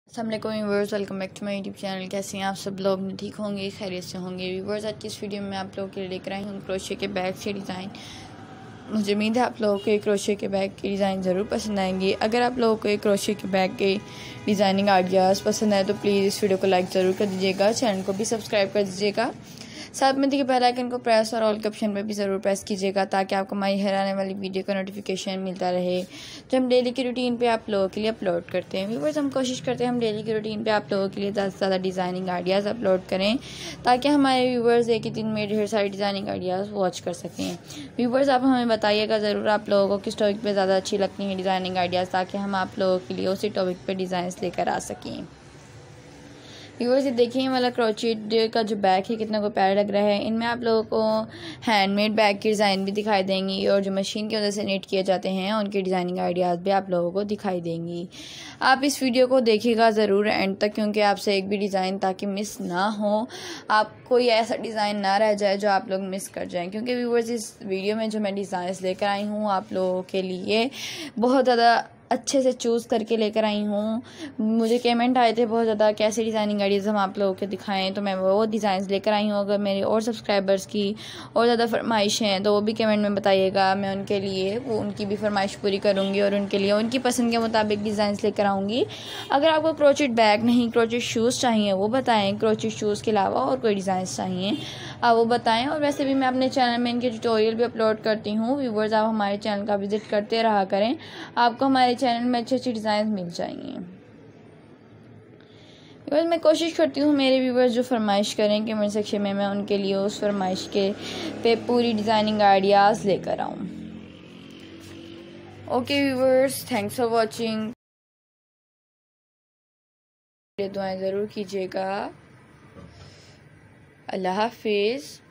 अस्सलामुअलैकुम viewers, welcome back to my YouTube channel. कैसे हैं आप सब लोग? ठीक होंगे, खैरियत से होंगे। व्यूअर्स, आज की इस वीडियो में आप लोगों के लिए लेकर आई हूँ क्रोशे के बैग के डिज़ाइन। मुझे उम्मीद है आप लोगों को एक क्रोशे के बैग के डिज़ाइन ज़रूर पसंद आएंगे। अगर आप लोगों को एक क्रोशे के बैग के डिज़ाइनिंग आइडियाज़ पसंद आए तो प्लीज़ इस वीडियो को लाइक ज़रूर कर दीजिएगा, चैनल को भी सब्सक्राइब कर दीजिएगा। साथ में देखिए बेल आइकन को प्रेस और ऑल के ऑप्शन पर भी ज़रूर प्रेस कीजिएगा ताकि आपको हमारी हर आने वाली वीडियो का नोटिफिकेशन मिलता रहे जो हम डेली की रूटीन पे आप लोगों के लिए अपलोड करते हैं। व्यूअर्स, हम कोशिश करते हैं हम डेली की रूटीन पे आप लोगों के लिए ज़्यादा से ज़्यादा डिज़ाइनिंग आइडियाज़ अपलोड करें ताकि हमारे व्यूअर्स एक ही दिन में ढेर सारी डिज़ाइनिंग आइडियाज़ वॉच कर सकें। व्यूअर्स, आप हमें बताइएगा ज़रूर आप लोगों को किस टॉपिक पर ज़्यादा अच्छी लगती हैं डिज़ाइनिंग आइडियाज़, ताकि हम आप लोगों के लिए उसी टॉपिक पर डिज़ाइंस लेकर आ सकें। व्यूअर्स, ये देखिए वाला क्रोचेट का जो बैग है कितना को प्यारा लग रहा है। इनमें आप लोगों को हैंडमेड बैग की डिज़ाइन भी दिखाई देंगी और जो मशीन की वजह से नेट किए जाते हैं उनकी डिज़ाइनिंग आइडियाज़ भी आप लोगों को दिखाई देंगी। आप इस वीडियो को देखिएगा ज़रूर एंड तक, क्योंकि आपसे एक भी डिज़ाइन ताकि मिस ना हो, आप कोई ऐसा डिज़ाइन ना रह जाए जो आप लोग मिस कर जाएँ। क्योंकि व्यूअर्स, इस वीडियो में जो मैं डिज़ाइंस लेकर आई हूँ आप लोगों के लिए बहुत ज़्यादा अच्छे से चूज़ करके लेकर आई हूँ। मुझे कमेंट आए थे बहुत ज़्यादा कैसे डिज़ाइनिंग आइडियाज़ हम आप लोगों के दिखाएं, तो मैं वो डिज़ाइंस लेकर आई हूँ। अगर मेरे और सब्सक्राइबर्स की और ज़्यादा फरमाइश हैं तो वो भी कमेंट में बताइएगा, मैं उनके लिए उनकी भी फरमाइश पूरी करूँगी और उनके लिए उनकी पसंद के मुताबिक डिज़ाइंस लेकर आऊँगी। अगर आपको क्रोचेट बैग नहीं क्रोचेट शूज़ चाहिए वो बताएँ, क्रोचेट शूज़ के अलावा और कोई डिज़ाइंस चाहिए आप वो बताएं। और वैसे भी मैं अपने चैनल में इनके ट्यूटोरियल भी अपलोड करती हूँ। व्यूअर्स, आप हमारे चैनल का विजिट करते रहा करें, आपको हमारे चैनल में अच्छी अच्छी डिज़ाइन मिल जाएंगी। व्यूअर्स, मैं कोशिश करती हूँ मेरे व्यूअर्स जो फरमाइश करें कमेंट सेक्शन में, मैं उनके लिए उस फरमाइश के पे पूरी डिज़ाइनिंग आइडियाज़ लेकर आऊँ। Okay viewers, thanks for watching. दुआएं ज़रूर कीजिएगा। अल्लाह हाफिज़।